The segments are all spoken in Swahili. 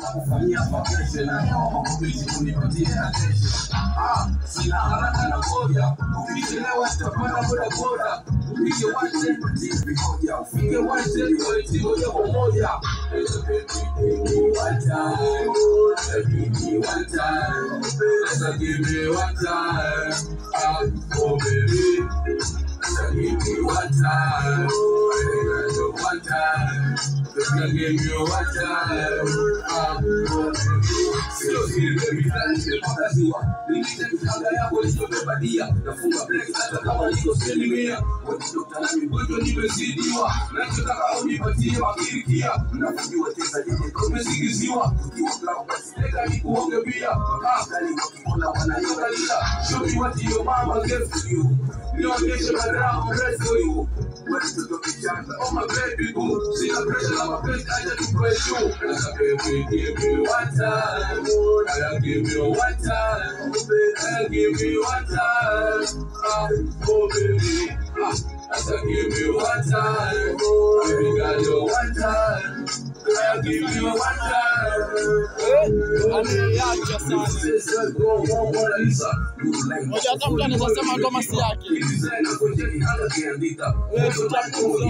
kufanyia vacation na kubichi kunipatia attention. Sina haraka na ngoja, ukichelewa sitapanda boda boda. Upige wache patie vikoja, ufike wache quality moja kwa moja. One time, give me one time, give me one time, oh baby, give me one time, one time, give me one time, oh baby. Sio siri baby, nimepata ziwa, nikitaka yako nisibeba dia, nafunga break hata kama niko selimia. Daktari mgonjwa nimezidiwa, nachotaka unipatie wakirikia, mnafujua tesa jiji kumezigiziwa, ukiwa klabu basi leka nikuonge pia, wakali wakiona wanaangalia, show me what your mama gave to you, nionyeshe madam rest for you. Oh my baby boo, see the pressure of my face, I just praise you. Like baby, give me one time, I give you one time, I give you one time, oh baby, I give you one time, I got you one time, I give you one time. Ameacha sana. Moja hata mtu anaweza sema ngoma si yake. Wewe tutakuza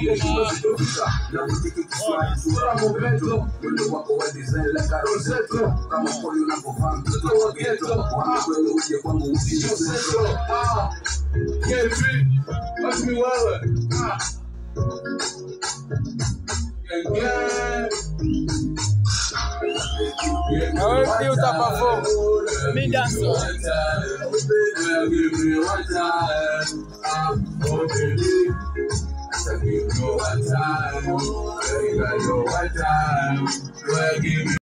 Wewe utaperform. Mi dancer. Give me one time.